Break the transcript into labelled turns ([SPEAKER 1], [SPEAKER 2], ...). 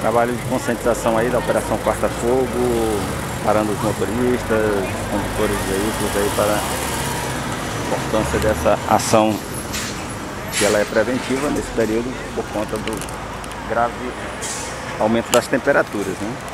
[SPEAKER 1] Trabalho de conscientização aí da Operação Quarta Fogo, parando os motoristas, os condutores de veículos aí para a importância dessa ação, que ela é preventiva nesse período por conta do grave aumento das temperaturas, né?